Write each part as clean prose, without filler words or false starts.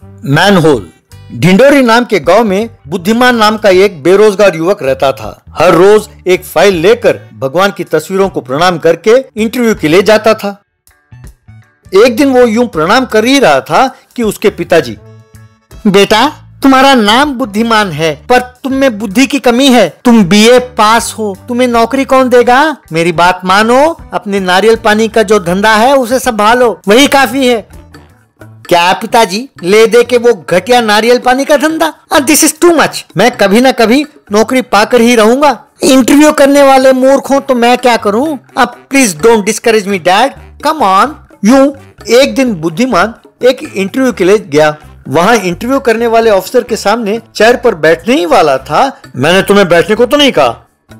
Manhole. Dindori नाम के गांव में बुद्धिमान नाम का एक बेरोजगार युवक रहता था। हर रोज एक फाइल लेकर भगवान की तस्वीरों को प्रणाम करके इंटरव्यू के लिए जाता था। एक दिन वो यूं प्रणाम कर ही रहा था कि उसके पिताजी, बेटा तुम्हारा नाम बुद्धिमान है पर तुम में बुद्धि की कमी है। तुम बीए पास हो, तुम्हें नौकरी कौन देगा? मेरी बात मानो, अपने नारियल पानी का जो धंधा है उसे संभालो, वही काफी है। क्या पिताजी, ले दे के वो घटिया नारियल पानी का धंधा? This is too much. मैं कभी ना कभी नौकरी पाकर ही रहूंगा। इंटरव्यू करने वाले मूर्ख हो तो मैं क्या करूं? अब please don't discourage me dad, come on. यूं एक दिन बुद्धिमान एक इंटरव्यू के लिए गया। वहां इंटरव्यू करने वाले ऑफिसर के सामने चेयर पर बैठने ही वाला था। मैंने तुम्हें बैठने को तो नहीं कहा।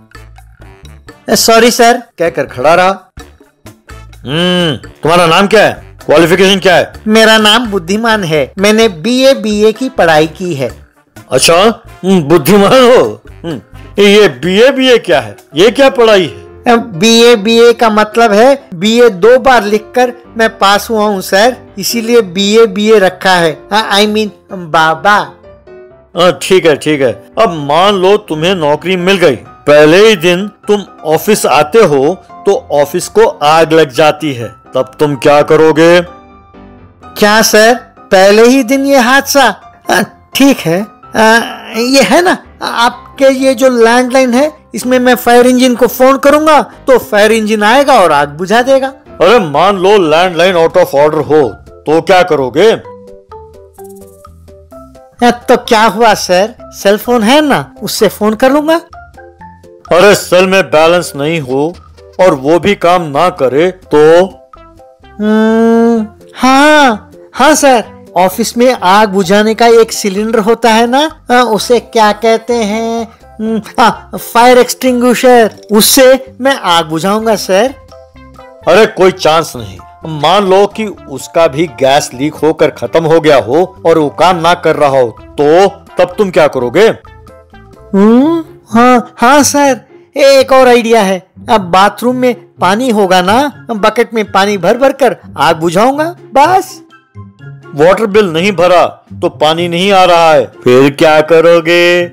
सॉरी सर कहकर खड़ा रहा। तुम्हारा नाम क्या है? क्वालिफिकेशन क्या है? मेरा नाम बुद्धिमान है, मैंने बीए की पढ़ाई की है। अच्छा, बुद्धिमान हो। ये बीए क्या है? ये क्या पढ़ाई है? बीए का मतलब है बीए 2 बार लिखकर मैं पास हुआ हूँ सर, इसीलिए बीए रखा है। आई मीन बाबा। ठीक है। अब मान लो तुम्हें नौकरी मिल गई। पहले ही दिन तुम ऑफिस आते हो तो ऑफिस को आग लग जाती है, तब तुम क्या करोगे? क्या सर, पहले ही दिन ये हादसा? ठीक है, ये है ना आपके ये जो लैंडलाइन है, इसमें मैं फायर इंजन को फोन करूंगा तो फायर इंजन आएगा और आग बुझा देगा। अरे मान लो लैंडलाइन आउट ऑफ ऑर्डर हो तो क्या करोगे? तो क्या हुआ सर, सेल फोन है ना, उससे फोन कर लूंगा। अरे सेल में बैलेंस नहीं हो और वो भी काम ना करे तो? हाँ सर, ऑफिस में आग बुझाने का एक सिलेंडर होता है ना, उसे क्या कहते हैं? फायर एक्सटिंग्विशर, उससे मैं आग बुझाऊंगा सर। अरे कोई चांस नहीं। मान लो कि उसका भी गैस लीक होकर खत्म हो गया हो और वो काम ना कर रहा हो तो तब तुम क्या करोगे? हाँ सर, एक और आइडिया है। अब बाथरूम में पानी होगा ना, बकेट में पानी भर भर कर आग बुझाऊंगा बस। वाटर बिल नहीं भरा तो पानी नहीं आ रहा है, फिर क्या करोगे?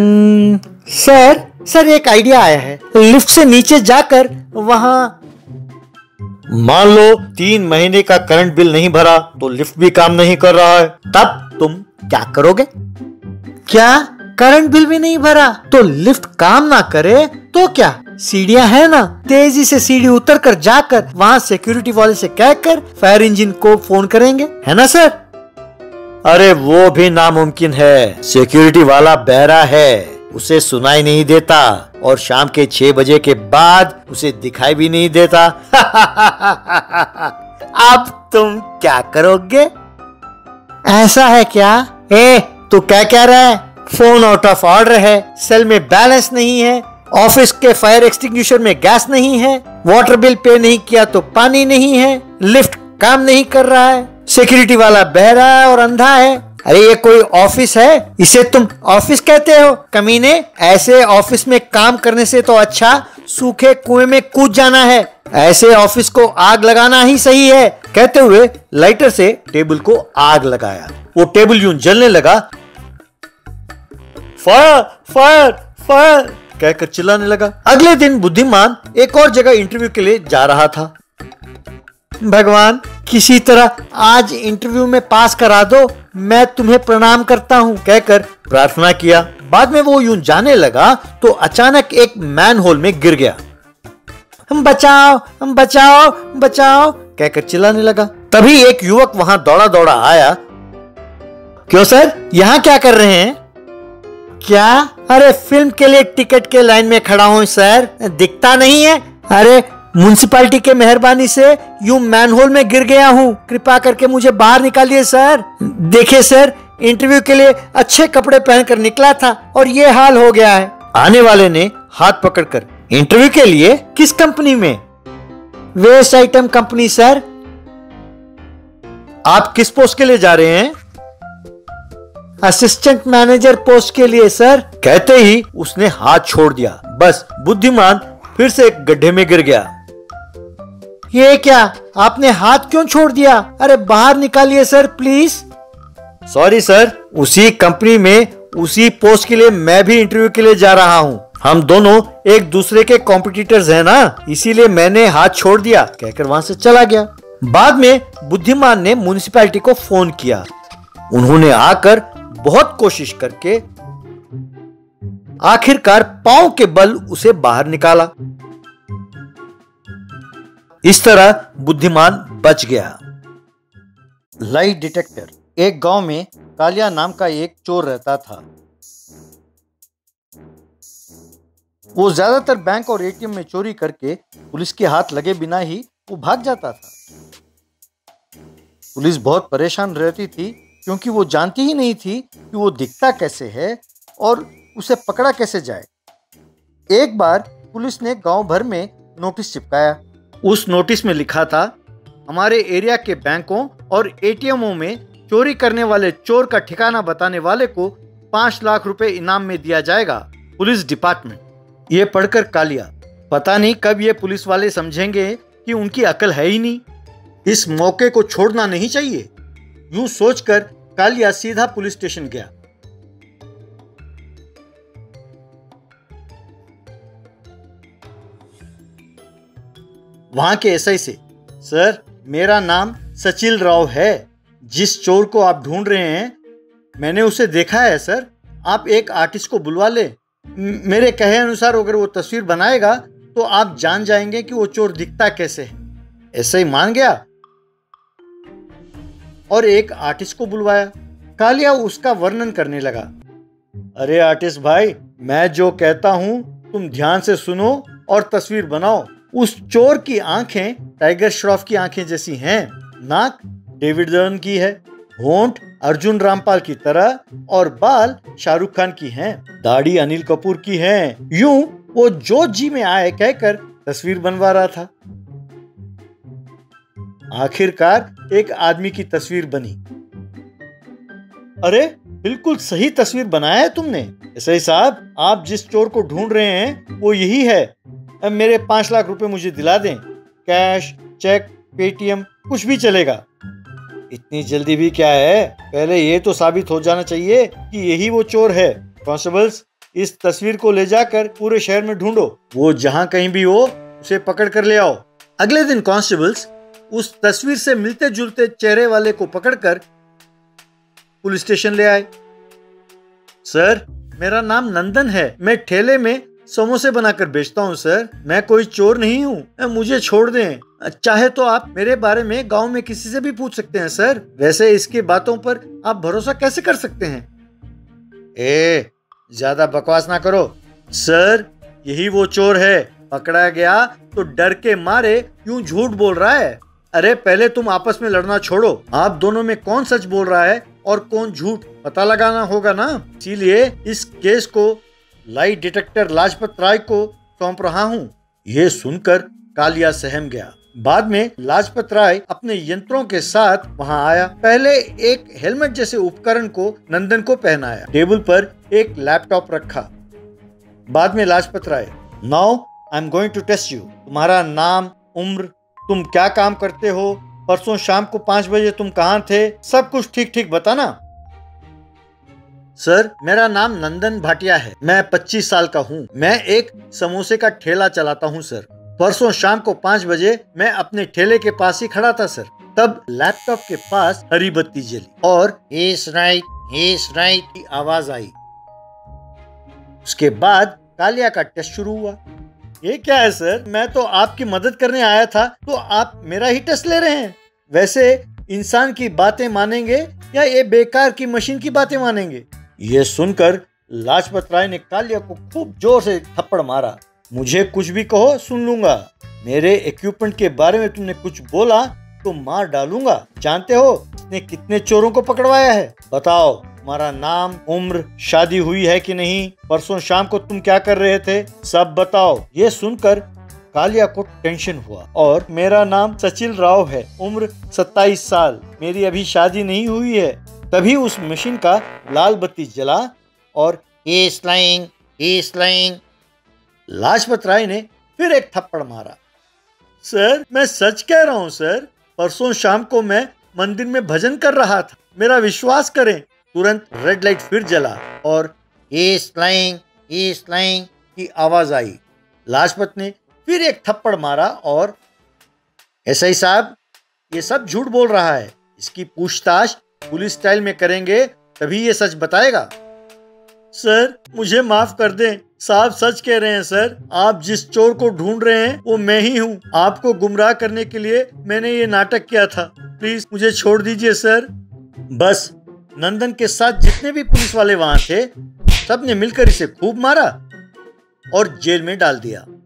सर एक आइडिया आया है। लिफ्ट से नीचे जाकर वहां, मान लो 3 महीने का करंट बिल नहीं भरा तो लिफ्ट भी काम नहीं कर रहा है, तब तुम क्या करोगे? क्या करंट बिल भी नहीं भरा तो लिफ्ट काम ना करे तो क्या? सीढ़ियां है ना, तेजी से सीढ़ी उतर कर जाकर वहां सिक्योरिटी वाले से कहकर फायर इंजन को फोन करेंगे, है ना सर? अरे वो भी नामुमकिन है। सिक्योरिटी वाला बहरा है, उसे सुनाई नहीं देता और शाम के 6 बजे के बाद उसे दिखाई भी नहीं देता। अब तुम क्या करोगे? ऐसा है क्या? तू क्या कह रहा है? फोन आउट ऑफ ऑर्डर है, सेल में बैलेंस नहीं है, ऑफिस के फायर एक्सटिंग्विशर में गैस नहीं है, वाटर बिल पे नहीं किया तो पानी नहीं है, लिफ्ट काम नहीं कर रहा है, सिक्योरिटी वाला बहरा है और अंधा है। अरे ये कोई ऑफिस है? इसे तुम ऑफिस कहते हो? कमीने, ऐसे ऑफिस में काम करने से तो अच्छा सूखे कुएं में कूद जाना है। ऐसे ऑफिस को आग लगाना ही सही है। कहते हुए लाइटर से टेबल को आग लगाया। वो टेबल यूं जलने लगा। फायर फायर फायर कहकर चिल्लाने लगा। अगले दिन बुद्धिमान एक और जगह इंटरव्यू के लिए जा रहा था। भगवान, किसी तरह आज इंटरव्यू में पास करा दो, मैं तुम्हें प्रणाम करता हूँ कहकर प्रार्थना किया। बाद में वो यूं जाने लगा तो अचानक एक मैन होल में गिर गया। हम बचाओ कहकर चिल्लाने लगा। तभी एक युवक वहां दौड़ा दौड़ा आया। क्यों सर, यहाँ क्या कर रहे हैं? क्या? अरे फिल्म के लिए टिकट के लाइन में खड़ा हूँ सर, दिखता नहीं है? अरे म्युनिसिपैलिटी के मेहरबानी से यूं मैनहोल में गिर गया हूँ, कृपा करके मुझे बाहर निकालिए सर। देखिए सर, इंटरव्यू के लिए अच्छे कपड़े पहनकर निकला था और ये हाल हो गया है। आने वाले ने हाथ पकड़कर, इंटरव्यू के लिए? किस कंपनी में? Waste item company sir. आप किस पोस्ट के लिए जा रहे हैं? असिस्टेंट मैनेजर पोस्ट के लिए सर। कहते ही उसने हाथ छोड़ दिया। बस बुद्धिमान फिर से एक गड्ढे में गिर गया। ये क्या, आपने हाथ क्यों छोड़ दिया? अरे बाहर निकालिए सर प्लीज। सॉरी सर, उसी कंपनी में उसी पोस्ट के लिए मैं भी इंटरव्यू के लिए जा रहा हूँ। हम दोनों एक दूसरे के कॉम्पिटिटर्स हैं ना, इसीलिए मैंने हाथ छोड़ दिया, कहकर वहां से चला गया। बाद में बुद्धिमान ने म्युनिसिपैलिटी को फोन किया। उन्होंने आकर बहुत कोशिश करके आखिरकार पांव के बल उसे बाहर निकाला। इस तरह बुद्धिमान बच गया। Lie detector. एक गांव में कालिया नाम का एक चोर रहता था। वो ज्यादातर बैंक और एटीएम में चोरी करके पुलिस के हाथ लगे बिना ही वो भाग जाता था। पुलिस बहुत परेशान रहती थी क्योंकि वो जानती ही नहीं थी कि वो दिखता कैसे है और उसे पकड़ा कैसे जाए। एक बार पुलिस ने गांव भर में नोटिस चिपकाया। उस नोटिस में लिखा था, हमारे एरिया के बैंकों और एटीएमों में चोरी करने वाले चोर का ठिकाना बताने वाले को 5 लाख रुपए इनाम में दिया जाएगा, पुलिस डिपार्टमेंट। ये पढ़कर कालिया, पता नहीं कब ये पुलिस वाले समझेंगे कि उनकी अकल है ही नहीं, इस मौके को छोड़ना नहीं चाहिए। यूं सोचकर कालिया सीधा पुलिस स्टेशन गया। वहां के एसआई से, सर मेरा नाम सचिल राव है, जिस चोर को आप ढूंढ रहे हैं मैंने उसे देखा है सर, आप एक आर्टिस्ट को बुलवा ले। मेरे कहे अनुसार अगर वो तस्वीर बनाएगा तो आप जान जाएंगे कि वो चोर दिखता कैसे है। ऐसे ही मान गया और एक आर्टिस्ट को बुलवाया। कालिया उसका वर्णन करने लगा। अरे आर्टिस्ट भाई, मैं जो कहता हूं तुम ध्यान से सुनो और तस्वीर बनाओ। उस चोर की आंखें टाइगर श्रॉफ की आंखें जैसी हैं, नाक डेविड जॉन की है, होंठ अर्जुन रामपाल की तरह और बाल शाहरुख खान की हैं, दाढ़ी अनिल कपूर की है। यूं वो जो जी में आए कहकर तस्वीर बनवा रहा था। आखिरकार एक आदमी की तस्वीर बनी। अरे बिल्कुल सही तस्वीर बनाया है तुमने। एसआई साहब, आप जिस चोर को ढूंढ रहे हैं वो यही है। अब मेरे 5 लाख रुपए मुझे दिला दें, कैश, चेक, पेटीएम कुछ भी चलेगा। इतनी जल्दी भी क्या है, पहले ये तो साबित हो जाना चाहिए कि यही वो चोर है। कांस्टेबल्स, इस तस्वीर को ले जाकर पूरे शहर में ढूंढो, वो जहां कहीं भी हो उसे पकड़ कर ले आओ। अगले दिन कांस्टेबल्स उस तस्वीर से मिलते जुलते चेहरे वाले को पकड़कर पुलिस स्टेशन ले आए। सर मेरा नाम नंदन है, मैं ठेले में समोसे बनाकर बेचता हूँ सर, मैं कोई चोर नहीं हूँ, मुझे छोड़ दें। चाहे तो आप मेरे बारे में गांव में किसी से भी पूछ सकते हैं सर, वैसे इसकी बातों पर आप भरोसा कैसे कर सकते हैं? ज्यादा बकवास ना करो सर, यही वो चोर है, पकड़ा गया तो डर के मारे यूं झूठ बोल रहा है। अरे पहले तुम आपस में लड़ना छोड़ो, आप दोनों में कौन सच बोल रहा है और कौन झूठ पता लगाना होगा ना। इसीलिए इस केस को लाई डिटेक्टर लाजपत राय को सौंप रहा हूँ। ये सुनकर कालिया सहम गया। बाद में लाजपत राय अपने यंत्रों के साथ वहां आया। पहले एक हेलमेट जैसे उपकरण को नंदन को पहनाया, टेबल पर एक लैपटॉप रखा। बाद में Lajpat Rai, now I am going to test you. तुम्हारा नाम, उम्र, तुम क्या काम करते हो, परसों शाम को 5 बजे तुम कहाँ थे, सब कुछ ठीक ठीक बताना। सर मेरा नाम नंदन भाटिया है, मैं 25 साल का हूँ, मैं एक समोसे का ठेला चलाता हूँ सर। परसों शाम को 5 बजे मैं अपने ठेले के पास ही खड़ा था सर, तब लैपटॉप के पास हरी बत्ती जली और इस राइट की आवाज आई। उसके बाद कालिया का टेस्ट शुरू हुआ। ये क्या है सर, मैं तो आपकी मदद करने आया था, तो आप मेरा ही टेस्ट ले रहे हैं। वैसे इंसान की बातें मानेंगे या ये बेकार की मशीन की बातें मानेंगे? ये सुनकर लाजपत राय ने कालिया को खूब जोर से थप्पड़ मारा। मुझे कुछ भी कहो, सुन लूंगा। मेरे इक्विपमेंट के बारे में तुमने कुछ बोला तो मार डालूंगा। जानते हो इसने कितने चोरों को पकड़वाया है? बताओ तुम्हारा नाम, उम्र, शादी हुई है कि नहीं, परसों शाम को तुम क्या कर रहे थे, सब बताओ। ये सुनकर कालिया को टेंशन हुआ। और मेरा नाम सचिल राव है, उम्र 27 साल, मेरी अभी शादी नहीं हुई है। तभी उस मशीन का लाल बत्ती जला और लाजपत राय ने फिर एक थप्पड़ मारा। सर मैं सच कह रहा हूँ सर, परसों शाम को मैं मंदिर में भजन कर रहा था। मेरा विश्वास करें। तुरंत रेड लाइट फिर जला और इज लाइंग की आवाज आई। लाजपत ने फिर एक थप्पड़ मारा और एसआई साहब, ये सब झूठ बोल रहा है। इसकी पूछताछ पुलिस स्टाइल में करेंगे तभी ये सच बताएगा। सर मुझे माफ कर दें, साहब सच कह रहे हैं सर। आप जिस चोर को ढूंढ रहे हैं वो मैं ही हूँ। आपको गुमराह करने के लिए मैंने ये नाटक किया था। प्लीज मुझे छोड़ दीजिए सर। बस नंदन के साथ जितने भी पुलिस वाले वहां थे सबने मिलकर इसे खूब मारा और जेल में डाल दिया।